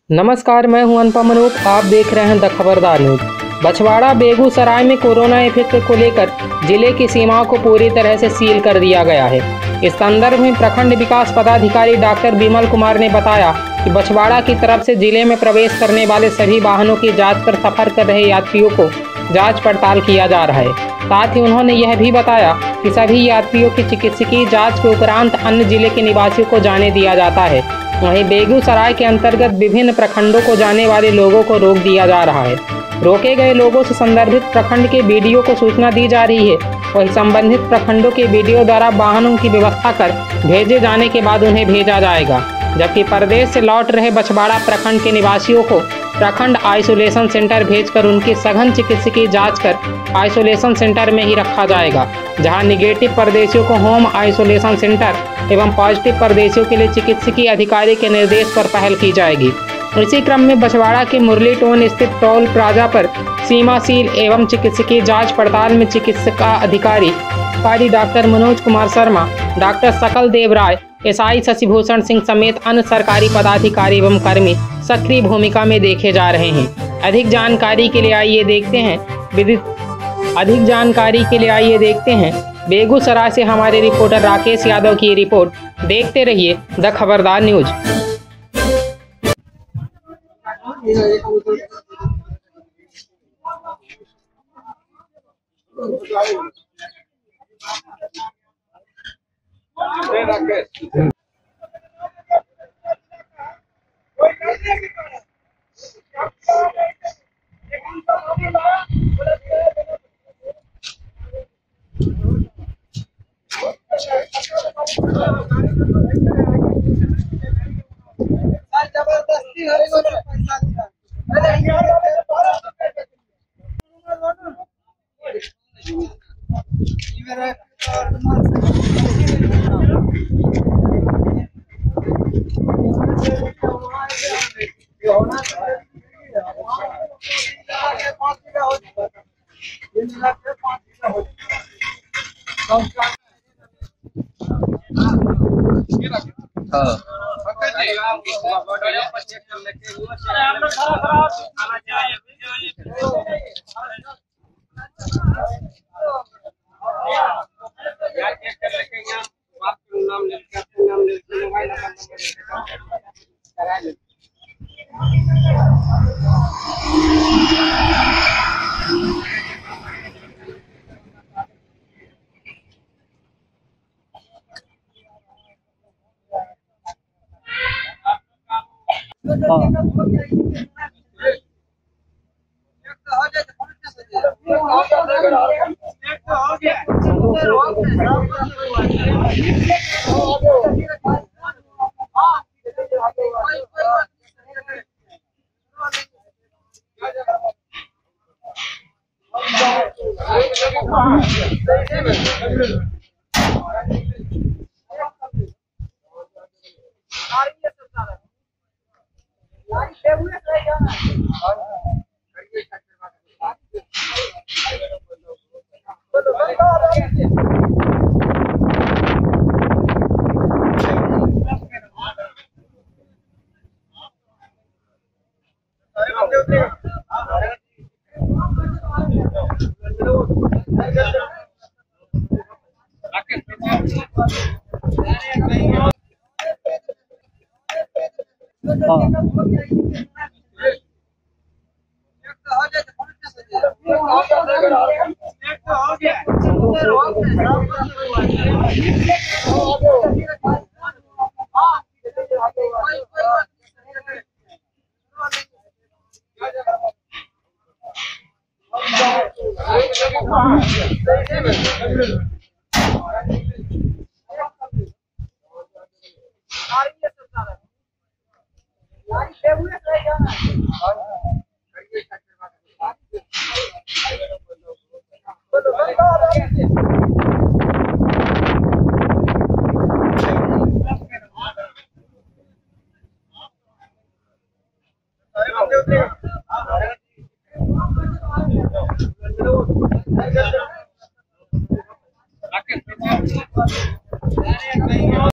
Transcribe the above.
नमस्कार, मैं हूं अनुपम अनूप। आप देख रहे हैं द खबरदार न्यूज। बछवाड़ा बेगूसराय में कोरोना इफेक्ट को लेकर जिले की सीमाओं को पूरी तरह से सील कर दिया गया है। इस संदर्भ में प्रखंड विकास पदाधिकारी डॉक्टर विमल कुमार ने बताया कि बछवाड़ा की तरफ से जिले में प्रवेश करने वाले सभी वाहनों की जांच कर सफर कर रहे यात्रियों को जांच पड़ताल किया जा रहा है। साथ ही उन्होंने यह भी बताया कि सभी यात्रियों की चिकित्सकीय जांच के उपरांत अन्य जिले के निवासियों को जाने दिया जाता है। वहीं बेगूसराय के अंतर्गत विभिन्न प्रखंडों को जाने वाले लोगों को रोक दिया जा रहा है। रोके गए लोगों से संदर्भित प्रखंड के बीडीओ को सूचना दी जा रही है। वहीं संबंधित प्रखंडों के बीडीओ द्वारा वाहनों की व्यवस्था कर भेजे जाने के बाद उन्हें भेजा जाएगा। जबकि प्रदेश से लौट रहे बछवाड़ा प्रखंड के निवासियों को प्रखंड आइसोलेशन सेंटर भेजकर उनकी सघन चिकित्सकीय जांच कर आइसोलेशन सेंटर में ही रखा जाएगा, जहां निगेटिव प्रदेशियों को होम आइसोलेशन सेंटर एवं पॉजिटिव प्रदेशियों के लिए चिकित्सकीय अधिकारी के निर्देश पर पहल की जाएगी। इसी क्रम में बछवाड़ा के मुरली टोन स्थित टोल प्लाजा पर सीमा सील एवं चिकित्सकीय जांच पड़ताल में चिकित्सा अधिकारी doctor Manoj Kumar Sharma, doctor Sakal Dev Rai, SI Shashibhushan Singh समेत अन्य सरकारी पदाधिकारी एवं कर्मी सक्रिय भूमिका में देखे जा रहे हैं। अधिक जानकारी के लिए आइए देखते हैं बेगूसराय से हमारे रिपोर्टर राकेश यादव की रिपोर्ट। देखते रहिए द खबरदार न्यूज। जबरदस्ती